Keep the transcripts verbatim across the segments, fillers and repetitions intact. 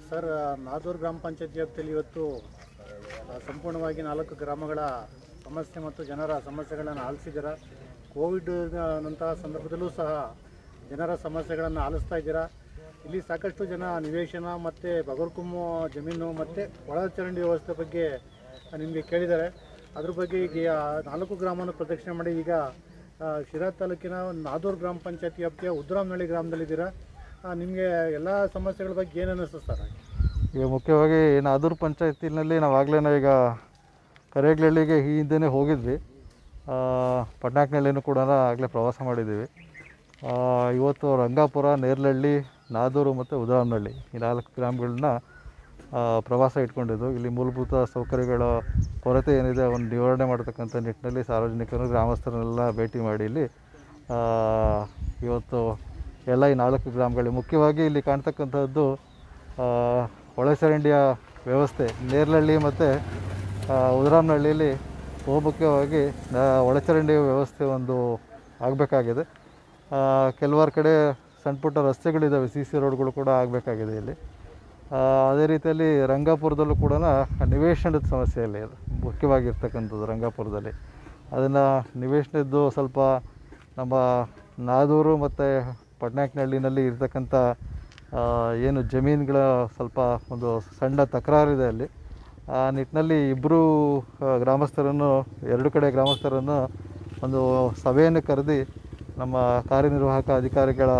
Sir, Naduru ಗ್ರಾಮ ಪಂಚಾಯತ್ ವ್ಯಾಪ್ತಿಯಲ್ಲಿ ಇವತ್ತು ಸಂಪೂರ್ಣವಾಗಿ ನಾಲ್ಕು ಗ್ರಾಮಗಳ ಸಮಸ್ಯೆ ಮತ್ತು ಜನರ ಸಮಸ್ಯೆಗಳನ್ನು ಆಲಿಸಿದ್ದೀರಾ. ಕೋವಿಡ್ ನಂತಹ ಸಂದರ್ಭದಲ್ಲೂ ಸಹ ಜನರ ಸಮಸ್ಯೆಗಳನ್ನು ಆಲಿಸ್ತಾ ಇದ್ದೀರಾ. ಇಲ್ಲಿ ಸಾಕಷ್ಟು ಜನ ನಿವೇಶನ ಮತ್ತು ಬಗರ್ಕುಮ್ಮು ಜಮೀನು ಮತ್ತು ಒಳಚರಂಡಿ ವ್ಯವಸ್ಥೆ ಬಗ್ಗೆ ನಿಮಗೆ ಕೇಳಿದ್ದಾರೆ. ಅದ್ರ ಬಗ್ಗೆ ಈಗ ನಾಲ್ಕು ಗ್ರಾಮವನ್ನು ಪ್ರದಕ್ಷಿಣೆ ಮಾಡಿ ಈಗ ಶಿರಾ ತಾಲೂಕಿನ ನಾದೂರು ಗ್ರಾಮ ಪಂಚಾಯತ್ ವ್ಯಾಪ್ತಿಯ ಉದ್ರಾಮನಹಳ್ಳಿ ಗ್ರಾಮದಲ್ಲಿದ್ದೀರಾ. ನಿಮಗೆ ಎಲ್ಲ ಸಮಸ್ಯೆಗಳ ಬಗ್ಗೆ ಏನು ಅನ್ನಿಸ್ತು ಸರ್? ಈಗ ಮುಖ್ಯವಾಗಿ ನಾದೂರು ಪಂಚಾಯತಿನಲ್ಲಿ ನಾವಾಗಲೇ ಈಗ ಕರೇಗ್ಲಹಳ್ಳಿಗೆ ಈ ಹಿಂದೆಯೇ ಹೋಗಿದ್ವಿ. ಪಟ್ನಾಕ್ನಹಳ್ಳಿನೂ ಕೂಡ ಆಗಲೇ ಪ್ರವಾಸ ಮಾಡಿದ್ದೀವಿ. ಇವತ್ತು ರಂಗಾಪುರ, ನೇರ್ಲಹಳ್ಳಿ, ನಾದೂರು ಮತ್ತು ಉದ್ರಾಮನಹಳ್ಳಿ ಈ ನಾಲ್ಕು ಗ್ರಾಮಗಳನ್ನ ಪ್ರವಾಸ ಇಟ್ಕೊಂಡಿದ್ದು. ಇಲ್ಲಿ ಮೂಲಭೂತ ಸೌಕರ್ಯಗಳ ಕೊರತೆ ಏನಿದೆ ಅವನ್ನು ನಿವಾರಣೆ ಮಾಡತಕ್ಕಂಥ ನಿಟ್ಟಿನಲ್ಲಿ ಸಾರ್ವಜನಿಕರು, ಗ್ರಾಮಸ್ಥರನ್ನೆಲ್ಲ ಭೇಟಿ ಮಾಡಿ ಇಲ್ಲಿ ಇವತ್ತು ಎಲ್ಲ ಈ ನಾಲ್ಕು ಗ್ರಾಮಗಳಿಗೆ ಮುಖ್ಯವಾಗಿ ಇಲ್ಲಿ ಕಾಣ್ತಕ್ಕಂಥದ್ದು ಒಳಚರಂಡಿಯ ವ್ಯವಸ್ಥೆ. ನೇರ್ಲಹಳ್ಳಿ ಮತ್ತು ಉದ್ರಾಮನಹಳ್ಳಿಯಲ್ಲಿ ಬಹುಮುಖ್ಯವಾಗಿ ಒಳಚರಂಡಿ ವ್ಯವಸ್ಥೆ ಒಂದು ಆಗಬೇಕಾಗಿದೆ. ಕೆಲವಾರು ಕಡೆ ಸಣ್ಣ ಪುಟ್ಟ ರಸ್ತೆಗಳಿದ್ದಾವೆ, ಸಿ ಸಿ ರೋಡ್ಗಳು ಕೂಡ ಆಗಬೇಕಾಗಿದೆ ಇಲ್ಲಿ. ಅದೇ ರೀತಿಯಲ್ಲಿ ರಂಗಾಪುರದಲ್ಲೂ ಕೂಡ ನಿವೇಶನದ ಸಮಸ್ಯೆ ಇಲ್ಲಿ ಮುಖ್ಯವಾಗಿರ್ತಕ್ಕಂಥದ್ದು. ರಂಗಾಪುರದಲ್ಲಿ ಅದನ್ನು ನಿವೇಶನದ್ದು ಸ್ವಲ್ಪ ನಮ್ಮ ನಾದೂರು ಮತ್ತು ಪಟ್ನಾಕ್ನಹಳ್ಳಿನಲ್ಲಿ ಇರ್ತಕ್ಕಂಥ ಏನು ಜಮೀನುಗಳ ಸ್ವಲ್ಪ ಒಂದು ಸಣ್ಣ ತಕರಾರಿದೆ ಅಲ್ಲಿ. ಆ ನಿಟ್ಟಿನಲ್ಲಿ ಇಬ್ಬರು ಗ್ರಾಮಸ್ಥರನ್ನು ಎರಡು ಕಡೆ ಗ್ರಾಮಸ್ಥರನ್ನು ಒಂದು ಸಭೆಯನ್ನು ಕರೆದು ನಮ್ಮ ಕಾರ್ಯನಿರ್ವಾಹಕ ಅಧಿಕಾರಿಗಳ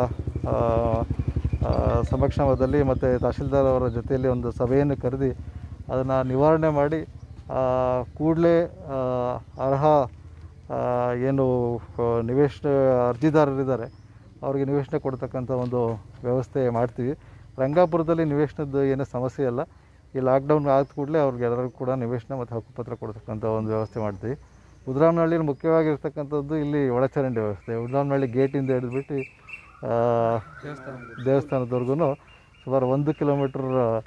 ಸಮಕ್ಷಮದಲ್ಲಿ ಮತ್ತು ತಹಶೀಲ್ದಾರ್ ಅವರ ಜೊತೆಯಲ್ಲಿ ಒಂದು ಸಭೆಯನ್ನು ಕರೆದು ಅದನ್ನು ನಿವಾರಣೆ ಮಾಡಿ ಕೂಡಲೇ ಅರ್ಹ ಏನು ನಿವೇಶನ ಅರ್ಜಿದಾರರಿದ್ದಾರೆ ಅವ್ರಿಗೆ ನಿವೇಶನ ಕೊಡ್ತಕ್ಕಂಥ ಒಂದು ವ್ಯವಸ್ಥೆ ಮಾಡ್ತೀವಿ. ರಂಗಾಪುರದಲ್ಲಿ ನಿವೇಶನದ್ದು ಏನೂ ಸಮಸ್ಯೆ ಇಲ್ಲ. ಈ ಲಾಕ್ಡೌನ್ ಆದ ಕೂಡಲೇ ಅವ್ರಿಗೆ ಎಲ್ಲರಿಗೂ ಕೂಡ ನಿವೇಶನ ಮತ್ತು ಹಕ್ಕುಪತ್ರ ಕೊಡ್ತಕ್ಕಂಥ ಒಂದು ವ್ಯವಸ್ಥೆ ಮಾಡ್ತೀವಿ. ಉದ್ರಾಮನಹಳ್ಳಿಯಲ್ಲಿ ಮುಖ್ಯವಾಗಿರ್ತಕ್ಕಂಥದ್ದು ಇಲ್ಲಿ ಒಳಚರಂಡಿ ವ್ಯವಸ್ಥೆ. ಉದ್ರಾಮನಹಳ್ಳಿ ಗೇಟಿಂದ ಹಿಡಿದ್ಬಿಟ್ಟು ದೇವಸ್ಥಾನದವರೆಗೂ ಸುಮಾರು ಒಂದು ಕಿಲೋಮೀಟ್ರ್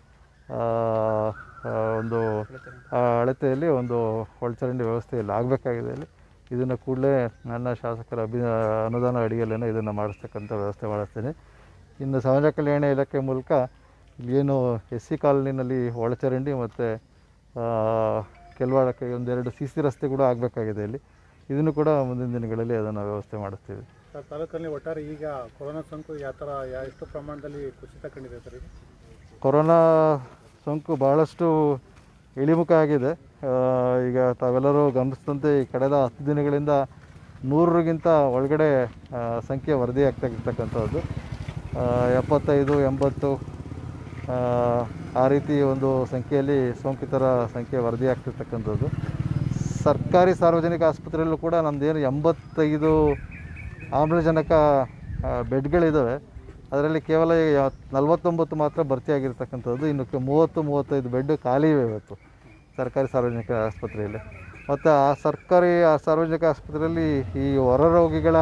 ಒಂದು ಅಳತೆಯಲ್ಲಿ ಒಂದು ಒಳಚರಂಡಿ ವ್ಯವಸ್ಥೆ ಇಲ್ಲಿ ಆಗಬೇಕಾಗಿದೆ. ಇಲ್ಲಿ ಇದನ್ನು ಕೂಡಲೇ ನನ್ನ ಶಾಸಕರ ಅಭಿ ಅನುದಾನ ಅಡಿಯಲ್ಲೇ ಇದನ್ನು ಮಾಡಿಸ್ತಕ್ಕಂಥ ವ್ಯವಸ್ಥೆ ಮಾಡಿಸ್ತೀನಿ. ಇನ್ನು ಸಮಾಜ ಕಲ್ಯಾಣ ಇಲಾಖೆ ಮೂಲಕ ಏನು ಎಸ್ ಸಿ ಕಾಲೋನಿನಲ್ಲಿ ಒಳಚರಂಡಿ ಮತ್ತು ಕೆಲವಾಡಕ್ಕೆ ಒಂದೆರಡು ಸಿ ಸಿ ರಸ್ತೆ ಕೂಡ ಆಗಬೇಕಾಗಿದೆ ಇಲ್ಲಿ. ಇದನ್ನು ಕೂಡ ಮುಂದಿನ ದಿನಗಳಲ್ಲಿ ಅದನ್ನು ವ್ಯವಸ್ಥೆ ಮಾಡಿಸ್ತೀವಿ. ಸರ್, ತಾಲೂಕಲ್ಲಿ ಒಟ್ಟಾರೆ ಈಗ ಕೊರೋನಾ ಸೋಂಕು ಯಾವ ಥರ ಎಷ್ಟು ಪ್ರಮಾಣದಲ್ಲಿ ಕುಸಿತ ಕಂಡಿದೆ ಸರ್? ಈಗ ಕೊರೋನಾ ಸೋಂಕು ಭಾಳಷ್ಟು ಇಳಿಮುಖ ಆಗಿದೆ. ಈಗ ತಾವೆಲ್ಲರೂ ಗಮನಿಸಿದಂತೆ ಈ ಕಳೆದ ಹತ್ತು ದಿನಗಳಿಂದ ನೂರರಿಗಿಂತ ಒಳಗಡೆ ಸಂಖ್ಯೆ ವರದಿ ಆಗ್ತಾಗಿರ್ತಕ್ಕಂಥದ್ದು. ಎಪ್ಪತ್ತೈದು ಎಂಬತ್ತು ಆ ರೀತಿ ಒಂದು ಸಂಖ್ಯೆಯಲ್ಲಿ ಸೋಂಕಿತರ ಸಂಖ್ಯೆ ವರದಿ ಆಗ್ತಿರ್ತಕ್ಕಂಥದ್ದು. ಸರ್ಕಾರಿ ಸಾರ್ವಜನಿಕ ಆಸ್ಪತ್ರೆಯಲ್ಲೂ ಕೂಡ ನಮ್ಮದೇನು ಎಂಬತ್ತೈದು ಆಮ್ಲಜನಕ ಬೆಡ್ಗಳಿದ್ದಾವೆ. ಅದರಲ್ಲಿ ಕೇವಲ ನಲವತ್ತೊಂಬತ್ತು ಮಾತ್ರ ಭರ್ತಿಯಾಗಿರ್ತಕ್ಕಂಥದ್ದು. ಇನ್ನು ಮೂವತ್ತು ಮೂವತ್ತೈದು ಬೆಡ್ ಖಾಲಿ ಇವೆ ಇವತ್ತು ಸರ್ಕಾರಿ ಸಾರ್ವಜನಿಕ ಆಸ್ಪತ್ರೆಯಲ್ಲಿ. ಮತ್ತು ಆ ಸರ್ಕಾರಿ ಸಾರ್ವಜನಿಕ ಆಸ್ಪತ್ರೆಯಲ್ಲಿ ಈ ಹೊರ ರೋಗಿಗಳ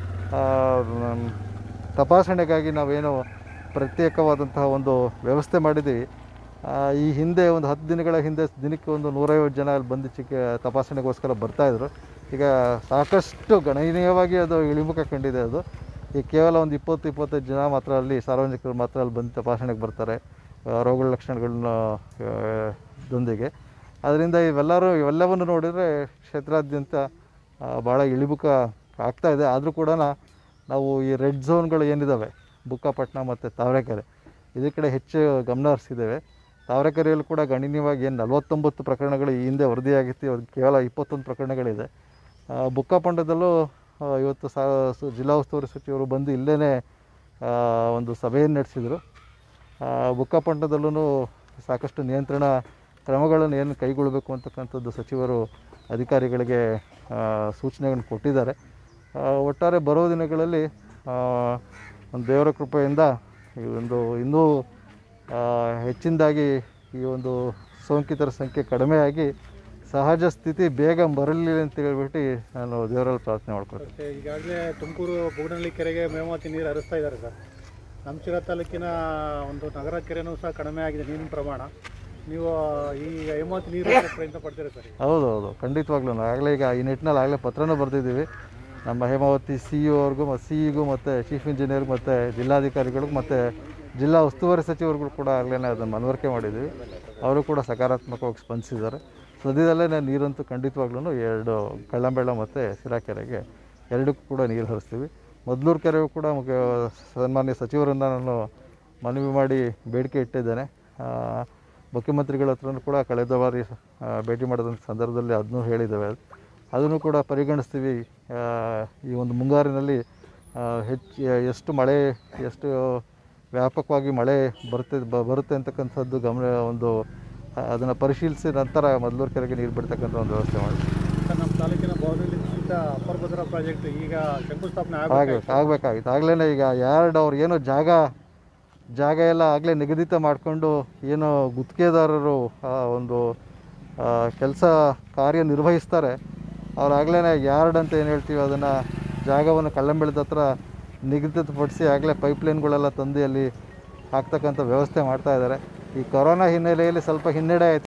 ತಪಾಸಣೆಗಾಗಿ ನಾವೇನು ಪ್ರತ್ಯೇಕವಾದಂತಹ ಒಂದು ವ್ಯವಸ್ಥೆ ಮಾಡಿದ್ದೀವಿ. ಈ ಹಿಂದೆ ಒಂದು ಹತ್ತು ದಿನಗಳ ಹಿಂದೆ ದಿನಕ್ಕೆ ಒಂದು ನೂರೈವತ್ತು ಜನ ಅಲ್ಲಿ ಬಂದು ಚಿಕ್ಕ ತಪಾಸಣೆಗೋಸ್ಕರ ಬರ್ತಾಯಿದ್ರು. ಈಗ ಸಾಕಷ್ಟು ಗಣನೀಯವಾಗಿ ಅದು ಇಳಿಮುಖ ಕಂಡಿದೆ. ಅದು ಈಗ ಕೇವಲ ಒಂದು ಇಪ್ಪತ್ತು ಇಪ್ಪತ್ತೈದು ಜನ ಮಾತ್ರ ಅಲ್ಲಿ ಸಾರ್ವಜನಿಕರು ಮಾತ್ರ ಅಲ್ಲಿ ಬಂದು ತಪಾಸಣೆಗೆ ಬರ್ತಾರೆ ರೋಗಗಳ ಲಕ್ಷಣಗಳನ್ನ ದೊಂದಿಗೆ. ಅದರಿಂದ ಇವೆಲ್ಲರೂ ಇವೆಲ್ಲವನ್ನು ನೋಡಿದರೆ ಕ್ಷೇತ್ರಾದ್ಯಂತ ಭಾಳ ಇಳಿಮುಖ ಆಗ್ತಾಯಿದೆ. ಆದರೂ ಕೂಡ ನಾವು ಈ ರೆಡ್ ಝೋನ್ಗಳು ಏನಿದ್ದಾವೆ ಬುಕ್ಕಾಪಟ್ಟಣ ಮತ್ತು ತಾವರೆಕೆರೆ ಇದ್ರ ಕಡೆ ಹೆಚ್ಚು ಗಮನ ಹರಿಸಿದ್ದೇವೆ. ತಾವರೆಕೆರೆಯಲ್ಲೂ ಕೂಡ ಗಣನೀಯವಾಗಿ ಏನು ನಲವತ್ತೊಂಬತ್ತು ಪ್ರಕರಣಗಳು ಈ ಹಿಂದೆ ವರದಿಯಾಗಿತ್ತು, ಇವಾಗ ಕೇವಲ ಇಪ್ಪತ್ತೊಂದು ಪ್ರಕರಣಗಳಿದೆ. ಬುಕ್ಕಾಪಟ್ಟಣದಲ್ಲೂ ಇವತ್ತು ಸಾ ಜಿಲ್ಲಾ ಉಸ್ತುವಾರಿ ಸಚಿವರು ಬಂದು ಇಲ್ಲೇ ಒಂದು ಸಭೆಯನ್ನು ನಡೆಸಿದರು. ಬುಕ್ಕಾಪಟ್ಟಣದಲ್ಲೂ ಸಾಕಷ್ಟು ನಿಯಂತ್ರಣ ಕ್ರಮಗಳನ್ನು ಏನು ಕೈಗೊಳ್ಳಬೇಕು ಅಂತಕ್ಕಂಥದ್ದು ಸಚಿವರು ಅಧಿಕಾರಿಗಳಿಗೆ ಸೂಚನೆಗಳನ್ನು ಕೊಟ್ಟಿದ್ದಾರೆ. ಒಟ್ಟಾರೆ ಬರೋ ದಿನಗಳಲ್ಲಿ ಒಂದು ದೇವರ ಕೃಪೆಯಿಂದ ಈ ಒಂದು ಇನ್ನೂ ಹೆಚ್ಚಿನದಾಗಿ ಈ ಒಂದು ಸೋಂಕಿತರ ಸಂಖ್ಯೆ ಕಡಿಮೆಯಾಗಿ ಸಹಜ ಸ್ಥಿತಿ ಬೇಗ ಬರಲಿ ಅಂತ ಹೇಳ್ಬಿಟ್ಟು ನಾನು ದೇವರಲ್ಲಿ ಪ್ರಾರ್ಥನೆ ಮಾಡ್ಕೊಳ್ತೀನಿ. ಈಗಾಗಲೇ ತುಮಕೂರು ಬುಗನಹಳ್ಳಿ ಕೆರೆಗೆ ಮೇವಾತಿ ನೀರು ಹರಿಸ್ತಾ ಇದ್ದಾರೆ ಸರ್. ನಮ್ಮ ಶಿರಾ ತಾಲೂಕಿನ ಒಂದು ನಗರ ಕೆರೆನೂ ಸಹ ಕಡಿಮೆ ಆಗಿದೆ ನೀರಿನ ಪ್ರಮಾಣ. ನೀವು ಈ ಹೇಮಾವತಿ ನೀರು ಪ್ರಯತ್ನ ಪಡ್ತೀರಾ ಸರ್? ಹೌದು ಹೌದು ಖಂಡಿತವಾಗ್ಲೂ ಆಗಲೇ ಈಗ ಈ ನಿಟ್ಟಿನಲ್ಲಿ ಆಗಲೇ ಪತ್ರನೂ ಬರೆದಿದ್ದೀವಿ. ನಮ್ಮ ಹೇಮಾವತಿ ಸಿ ಇ ಅವ್ರಿಗೂ ಮತ್ತು ಸಿ ಇಗೂ ಮತ್ತು ಚೀಫ್ ಇಂಜಿನಿಯರ್ಗೂ ಮತ್ತು ಜಿಲ್ಲಾಧಿಕಾರಿಗಳಿಗೂ ಮತ್ತು ಜಿಲ್ಲಾ ಉಸ್ತುವಾರಿ ಸಚಿವರುಗಳು ಕೂಡ ಆಗಲೇ ಅದನ್ನು ಮನವರಿಕೆ ಮಾಡಿದ್ದೀವಿ. ಅವರು ಕೂಡ ಸಕಾರಾತ್ಮಕವಾಗಿ ಸ್ಪಂದಿಸಿದ್ದಾರೆ. ಸದ್ಯದಲ್ಲೇ ನಾನು ನೀರಂತೂ ಖಂಡಿತವಾಗ್ಲೂ ಎರಡು ಕಳ್ಳಂಬೆಳ ಮತ್ತು ಸಿರಾಕೆರೆಗೆ ಎರಡಕ್ಕೂ ಕೂಡ ನೀರು ಹರಿಸ್ತೀವಿ. ಮೊದಲೂರು ಕೆರೆಯೂ ಕೂಡ ಮುಖ್ಯ ಸನ್ಮಾನ್ಯ ಸಚಿವರನ್ನು ನಾನು ಮನವಿ ಮಾಡಿ ಬೇಡಿಕೆ ಇಟ್ಟಿದ್ದೇನೆ. ಮುಖ್ಯಮಂತ್ರಿಗಳ ಹತ್ರನೂ ಕೂಡ ಕಳೆದ ಬಾರಿ ಭೇಟಿ ಮಾಡಿದಂಥ ಸಂದರ್ಭದಲ್ಲಿ ಅದನ್ನೂ ಹೇಳಿದ್ದೇವೆ. ಅದನ್ನು ಕೂಡ ಪರಿಗಣಿಸ್ತೀವಿ. ಈ ಒಂದು ಮುಂಗಾರಿನಲ್ಲಿ ಹೆಚ್ಚು ಎಷ್ಟು ಮಳೆ ಎಷ್ಟು ವ್ಯಾಪಕವಾಗಿ ಮಳೆ ಬರುತ್ತೆ ಬರುತ್ತೆ ಅಂತಕ್ಕಂಥದ್ದು ಗಮನ ಒಂದು ಅದನ್ನು ಪರಿಶೀಲಿಸಿ ನಂತರ ಮೊದಲೂರು ಕೆರೆಗೆ ನೀರು ಬಿಡ್ತಕ್ಕಂಥ ಒಂದು ವ್ಯವಸ್ಥೆ ಮಾಡಿ. ನಮ್ಮ ತಾಲೂಕಿನ ಬಹುದೊಡ್ಡ ಅಪ್ಪರ ಭದ್ರಾ ಪ್ರಾಜೆಕ್ಟ್ ಈಗ ಶಂಕುಸ್ಥಾಪನೆ ಆಗಬೇಕು ಆಗಬೇಕಾಗಿತ್ತು ಆಗಲೇ ಈಗ ಯಾರ್ಡ್ ಅವ್ರು ಏನೋ ಜಾಗ ಜಾಗ ಎಲ್ಲ ಆಗಲೇ ನಿಗದಿತ ಮಾಡಿಕೊಂಡು ಏನೋ ಗುತ್ತಿಗೆದಾರರು ಒಂದು ಕೆಲಸ ಕಾರ್ಯ ನಿರ್ವಹಿಸ್ತಾರೆ. ಅವ್ರಾಗಲೇ ಯಾರ್ಡ್ ಅಂತ ಏನು ಹೇಳ್ತೀವಿ ಅದನ್ನು ಜಾಗವನ್ನು ಕಳ್ಳಂಬೆಳದ ಹತ್ರ ನಿಗದಿತಪಡಿಸಿ ಆಗಲೇ ಪೈಪ್ಲೈನ್ಗಳೆಲ್ಲ ತಂದು ಅಲ್ಲಿ ಹಾಕ್ತಕ್ಕಂಥ ವ್ಯವಸ್ಥೆ ಮಾಡ್ತಾಯಿದ್ದಾರೆ. ಈ ಕೊರೋನಾ ಹಿನ್ನೆಲೆಯಲ್ಲಿ ಸ್ವಲ್ಪ ಹಿನ್ನಡೆ ಆಯಿತು.